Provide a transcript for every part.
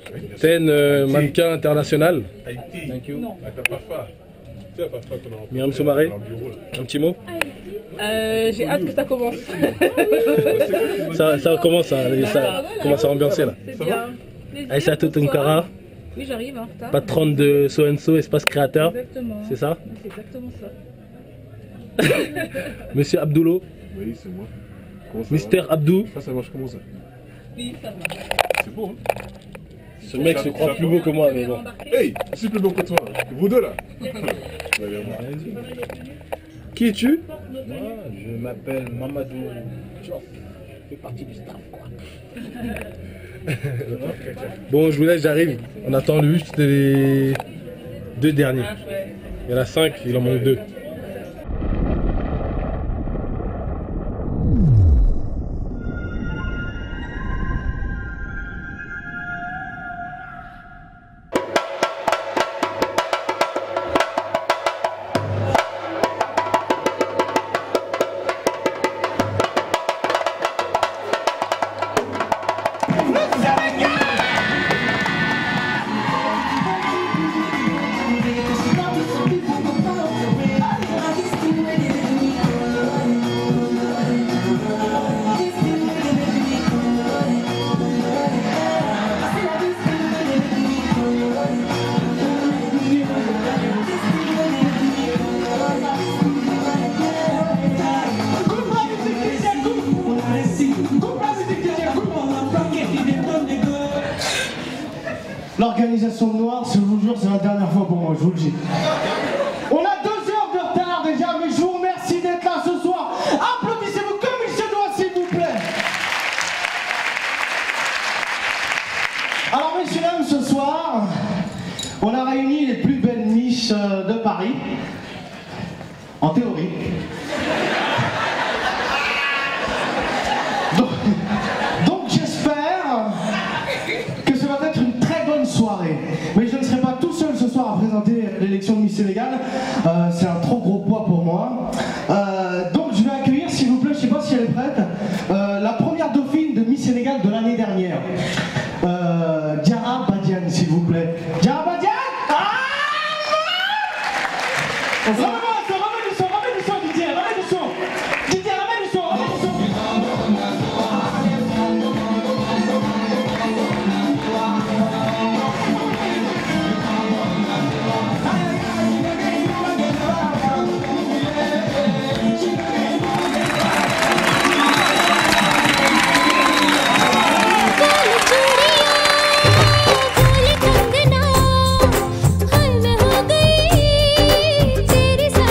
Ten, mannequin international. Thank you. Myriam Soumaré, un petit mot. J'ai hâte que ça commence. Ça commence, ça commence à ambiancer là. C'est bien. Aïssa Tunkara, Oui, j'arrive. Hein, patronne de So Espace Créateur. Exactement. C'est ça? C'est exactement ça. Monsieur Abdoulo. Oui, c'est moi. Mister Abdou. Ça marche comment ça? Oui, ça va. C'est beau, hein? Ce mec se croit plus beau que moi, mais bon. Hey, je suis plus beau que toi. Vous deux là. Qui es-tu? Moi, je m'appelle Mamadou Diop. Je fais partie du staff, quoi. Bon, je vous laisse, j'arrive. On attend juste les 2 derniers. Il y en a 5, il en manque 2. L'organisation noire, je vous jure, c'est la dernière fois pour moi, je vous le dis. On a 2 heures de retard déjà, mais je vous remercie d'être là ce soir. Applaudissez-vous comme il se doit, s'il vous plaît. Alors, messieurs, dames, ce soir, on a réuni les plus belles niches de Paris, en théorie. Donc j'espère que ça va être une très bonne soirée. Mais je ne serai pas tout seul ce soir à présenter l'élection de Miss Sénégal. C'est un trop gros poids pour moi. Donc je vais accueillir, s'il vous plaît, je ne sais pas si elle est prête, la première dauphine de Miss Sénégal de l'année dernière. Diarra Badiane, s'il vous plaît. Diarra Badiane. Ramène du son, Didier, ramène du son. Didier, ramène du son, ramène du son. तेरी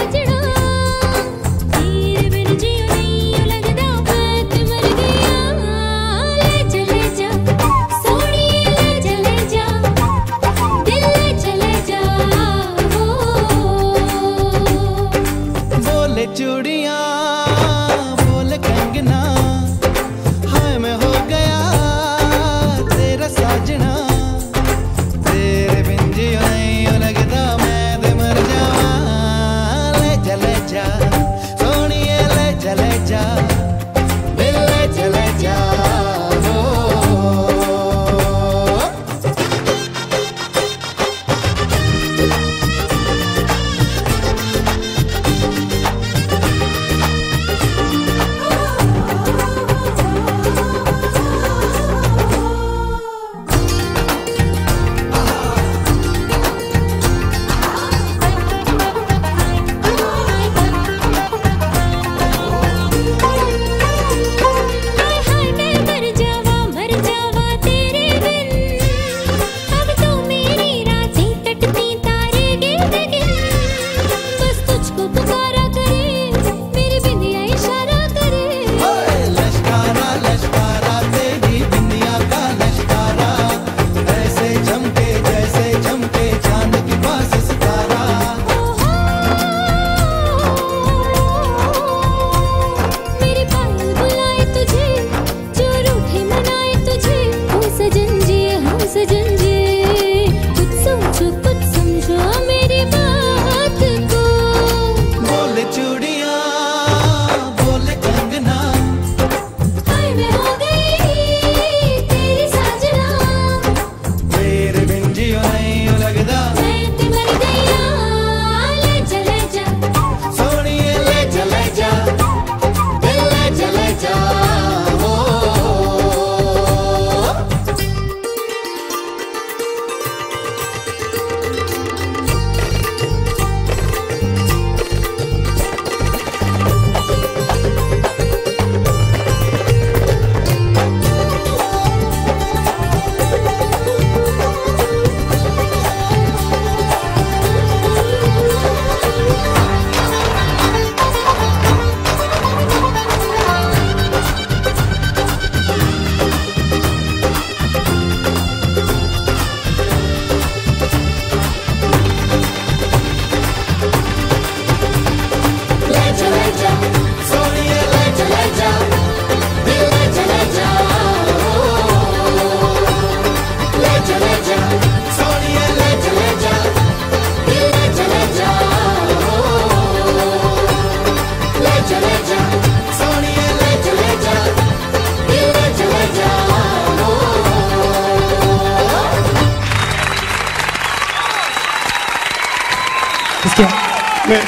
Mais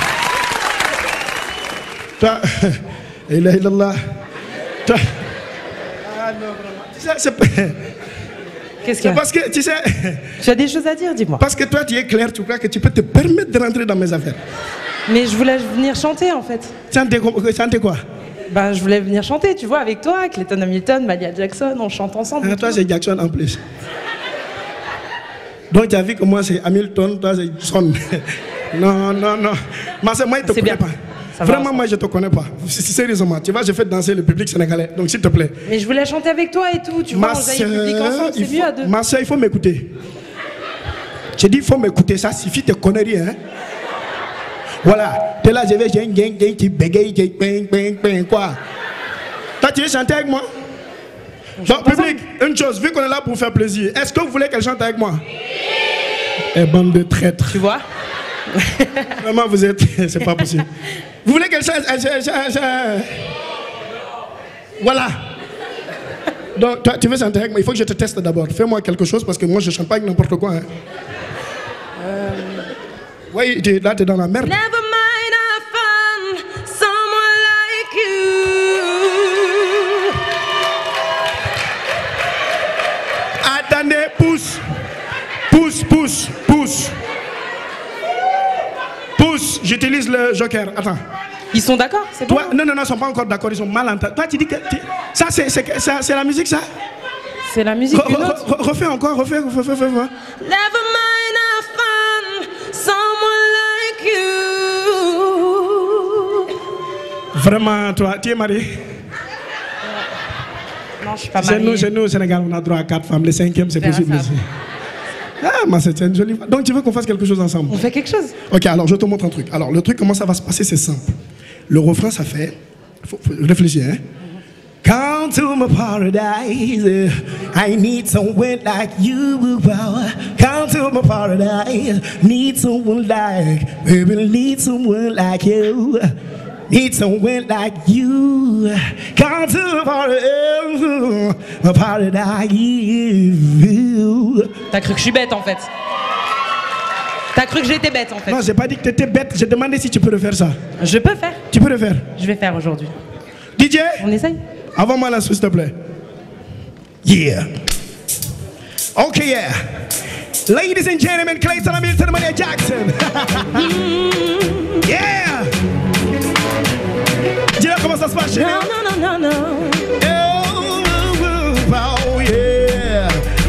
toi, il est là. Toi, ah non, vraiment. C'est Qu'est-ce qu'il y a? parce que, tu sais, Tu as des choses à dire, dis-moi. parce que toi, tu es clair, tu crois que tu peux te permettre de rentrer dans mes affaires. Mais je voulais venir chanter, en fait. Chanter quoi? Ben, je voulais venir chanter, tu vois, avec toi, Clayton Hamilton, Malia Jackson, on chante ensemble. Ah, toi, c'est Jackson en plus. Donc, tu as vu que moi, c'est Hamilton, toi, c'est Son. Non. Moi, il te C'est connaît bien. pas. Ça va Vraiment, moi, je te connais pas. Sérieusement, tu vois, je fais danser le public sénégalais. Donc, s'il te plaît. Mais je voulais chanter avec toi et tout, tu vois, on jaillit le public ensemble, c'est mieux à deux. Ma soeur, il faut m'écouter. J'ai dit, il faut m'écouter, ça suffit de conneries, hein. Voilà, t'es là, je vais, tu bégayes, quoi. Toi, tu veux chanter avec moi? Donc, public, une chose, vu qu'on est là pour faire plaisir, est-ce que vous voulez qu'elle chante avec moi? Eh, bande de traîtres. Tu vois? Vraiment, vous êtes. C'est pas possible. Vous voulez qu'elle chante? Voilà. Donc, toi, tu veux chanter avec moi? Il faut que je te teste d'abord. Fais-moi quelque chose parce que moi, je chante pas avec n'importe quoi. Hein. Oui, là, t'es dans la merde. Never mind, I found someone like you. Attendez, pousse. J'utilise le joker. Attends. Ils sont d'accord, c'est bon? Toi, non, ils sont pas encore d'accord. Ils sont mal entendus. Toi, tu dis que. Ça, c'est la musique, ça? C'est la musique d'une autre. Refais encore, refais. Never mind, I found someone like you. Vraiment, toi, tu es marié? Non, je suis pas mariée. Chez nous, au Sénégal, on a droit à 4 femmes. Le 5e, c'est possible aussi. Ah, mais c'est une jolie. Donc, tu veux qu'on fasse quelque chose ensemble? On fait quelque chose. Ok, alors je te montre un truc. Alors, le truc, comment ça va se passer, c'est simple. Le refrain, ça fait. Faut réfléchir, hein? Come to my paradise. I need someone like you. Come to my paradise. Need someone like. Baby, need someone like you. Need someone like you. Come to my paradise. T'as cru que je suis bête en fait. T'as cru que j'étais bête en fait. Non, j'ai pas dit que t'étais bête. J'ai demandé si tu peux le faire ça. Je peux faire. Tu peux le faire. Je vais faire aujourd'hui. DJ, On essaye? avant-moi là, s'il te plaît. Yeah. Ok, yeah. Ladies and gentlemen, Clayton Hamilton, Malia Jackson. Yeah. Dis-leur comment ça se passe chez nous. Non. Oh, yeah.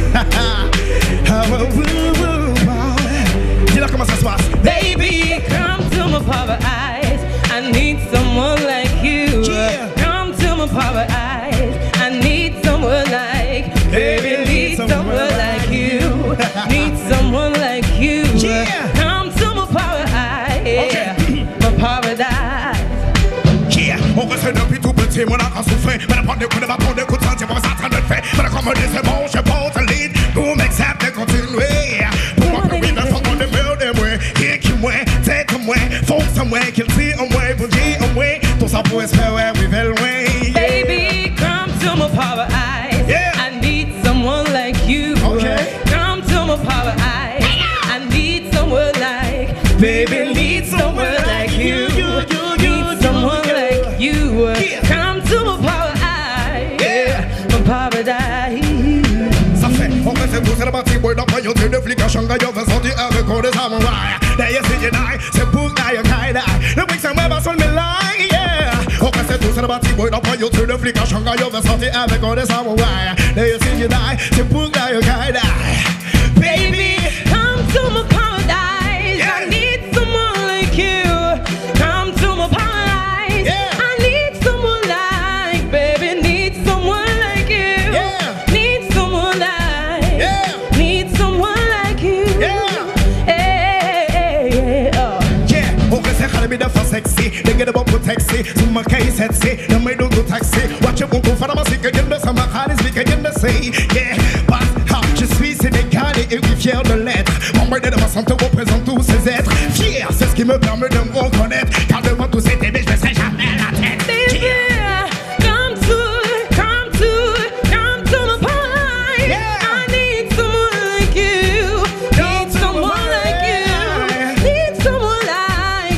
Dis-leur comment ça se passe. Baby, come to my paradise. I need someone like you. Yeah. Come to my paradise. I need someone like. Baby, need someone like you. Need someone like you. Yeah. Come to my paradise. Okay. My paradise. Yeah, on reste depuis tout petit, mon âme a souffert. Mais prendre des coups de bâton, des coups de sang, c'est pas ça en train de faire. Mais comme on dit, c'est bon, je porte le lead. Pour m'accepter, continuer. Pour moi, que oui, mais faut qu'on démerde de moi. Qui moi, tête moi, fonce moi, qu'il dit en moi, pour dire en moi. Tout ça pour espérer, vivre loin. Baby, come to my paradise. Yeah. I need someone like you. Okay. Come to my paradise. I need someone like. Baby, need someone like you. Need someone like you. Come to my paradise. Yeah. My paradise. Ça fait, on reste tous à la partie, boy, dans le de flic à Shanghai, on va sortir avec on des samouraïs. D'ailleurs, c'est Jedi, c'est pour Gaïa Kaida. Le week c'est moi, va sur mes lines, yeah. On reste tous à la partie, boy, dans le de flic à Shanghai, on va sortir avec on des samouraïs. D'ailleurs, c'est Jedi, c'est pour Gaïa Kaida. Baby, come to my paradise. I need someone like you. Come to my paradise. Yeah. I need someone like, baby, need someone like you. Yeah. Need someone like, Yeah. need someone like you. Yeah. Hey, oh. Yeah, on reste à la bide for sexy. They get about for taxi. So my case head say, no me don't go taxi. Watch it, won't go for the music again. The summer hard is big again. The say, yeah, but how je suis sénégalais et oui fier de l'être. Mon mère de ma santé représente tous ces êtres. Fier, c'est ce qui me permet de me reconnaître. Car devant tous ces bébés, je ne serai jamais la tête. Baby, come to my paradise. Yeah. I need someone like you. Need someone like you. Need someone like,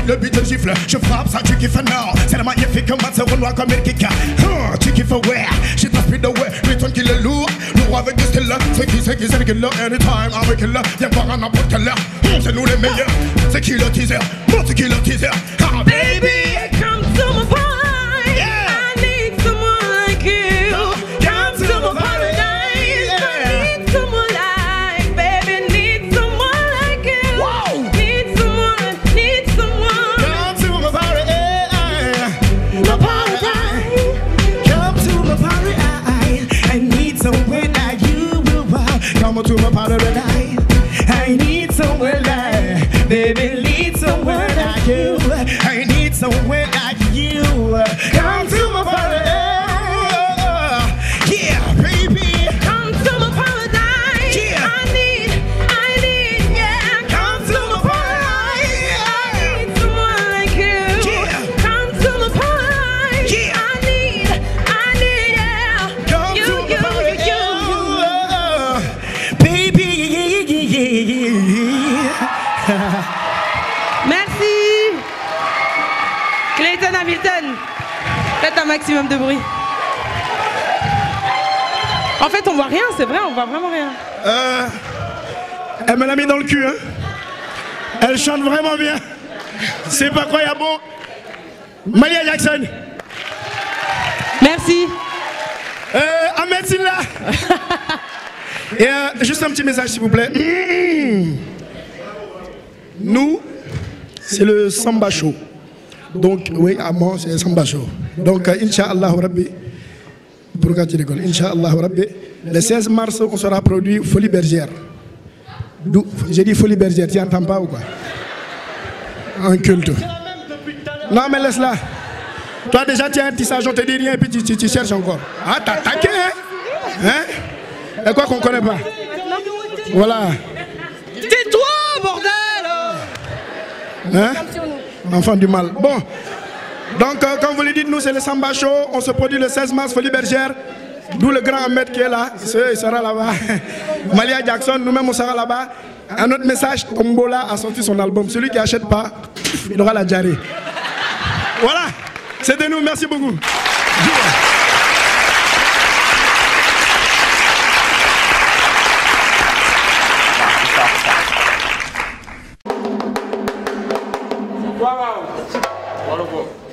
le beat de gifle. Je frappe ça, tu kiffes non. C'est la magnifique match, on doit comme il kick. Tu kiffes ouais, j'ai ta speed away. Return qui le lourd, le roi avec du style. C'est qui, c'est le killer, anytime, avec le. Viens voir à n'importe quelle heure. C'est nous les meilleurs. C'est qui le teaser, moi c'est qui le teaser. Ah baby, come to my party. Yeah. I need someone like you. Come to my party. I need someone like, baby, need someone like you. Wow. Need someone, need someone. Come to my party. My paradise. Come to my party. I need someone like you. Come to my party tonight. I need someone like, baby, need someone like you. I need someone like you. Come to my party. Yeah, baby. Come to my paradise. Yeah. I need, yeah. Come to my party. I need someone like you. Yeah. Come to my paradise. Yeah. I need, yeah. Come You, to my you, party. you. Baby. Merci. Clayton Hamilton. Faites un maximum de bruit. En fait, on voit rien, c'est vrai, on voit vraiment rien. Elle me l'a mis dans le cul, hein. Elle chante vraiment bien. C'est pas quoi, y'a bon. Malia Jackson. Merci. Ahmed Silla. Et juste un petit message, s'il vous plaît. Nous, c'est le Samba Show. Donc, oui, à moi, c'est le Samba Show. Donc, Inch'Allah Rabbi. Pourquoi tu rigoles? Inch'Allah Rabbi. Le 16 mars, on sera produit Folie Bergère. J'ai dit Folie Bergère, tu n'entends pas ou quoi? Un culte. Non, mais laisse-la. Toi, déjà, tu as un tissage, on te dit rien et puis tu cherches encore. Ah, t'as attaqué, hein? Hein? Et quoi qu'on ne connaît pas? Voilà. Tais-toi, bordel! Hein? Enfant du mal. Bon. Donc, comme vous le dites, nous, c'est le Samba Show. On se produit le 16 mars, Folie Bergère. D'où le grand Ahmed qui est là. Il sera là-bas. Malia Jackson, nous-mêmes, on sera là-bas. Un autre message, Tombola a sorti son album. Celui qui n'achète pas, il aura la diarrhée. Voilà. C'est de nous. Merci beaucoup. Wow. Wonderful.